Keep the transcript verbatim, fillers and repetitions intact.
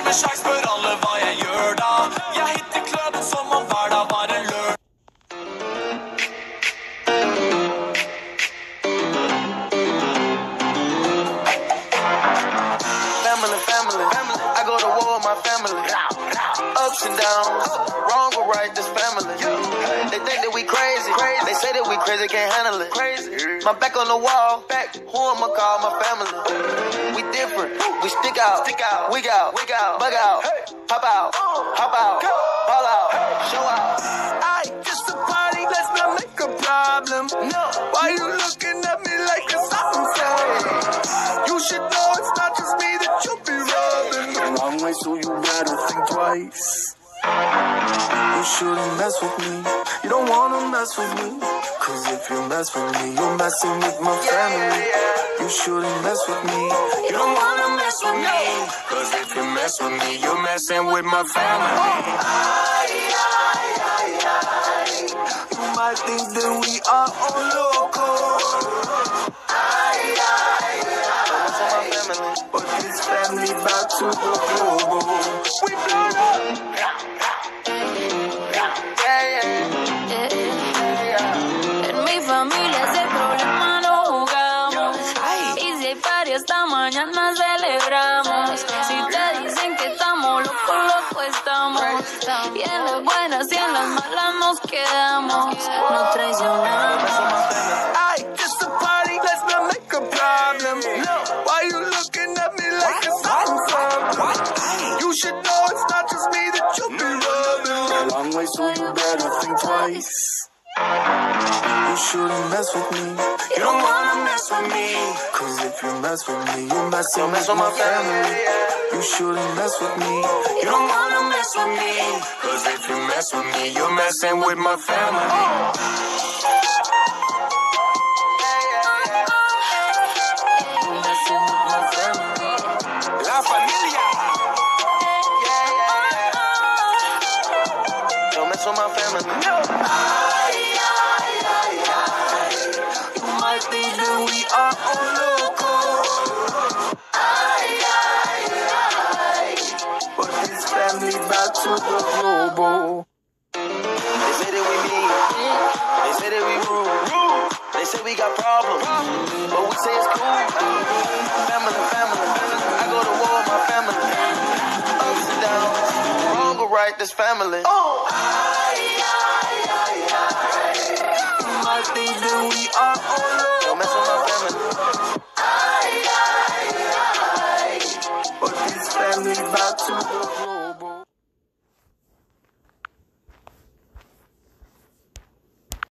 med sjakk, spør alle hva jeg gjør da. Jeg hitter kløden som om hver dag var en lørdag. Family, family, I go to war with my family. Ups and downs, wrong or right, this family. They think that we crazy, they say that we crazy, can't handle it. My back on the wall, who I'ma call my family? We different, we stick out, wig out, bug out, pop out, hop out, ball out, show out. Aye, it's a party, let's not make a problem. No, why you looking at me like it's something? You should know it's not just me that you be rubbing. A long way, so you better think twice. You shouldn't mess with me. You don't wanna mess with me. Cause if you mess with me, you're messing with my family. You shouldn't mess with me. You don't wanna mess with me. Cause if you mess with me, you're messing with my family. Aye, aye, aye, aye. You might think that we are all loco. Aye, aye, aye. But this family back to the global. We blown up. En mi familia ese problema no jugamos. Y si hay party esta mañana celebramos. Si te dicen que estamos locos, locos estamos. Y en las buenas y en las malas nos quedamos. No traicionamos. Aye, it's a party, let's not make a problem. No, why you looking at me like it's something? You should know it's not just me that you be rubbing. A long way, so you better think twice. You shouldn't mess with me. You don't wanna mess with me. Cause if you mess with me, you're messing with my family. You shouldn't mess with me. You don't wanna mess with me. Cause if you mess with me, you're messing with my family. La familia. Don't mess with my family. No. Aye, aye, aye, aye. You might think that we are all loco. Aye, aye, aye. But this family back to the global. They say that we mean, they say that we rude, they say we got problems, but we say it's cool. Family, family, I go to war with my family. Ups and downs, wrong or right, this family. Oh, aye, aye, aye, aye. You might think that we are all loco. Don't mess with my family. Aye, aye, aye. But this family back to the global.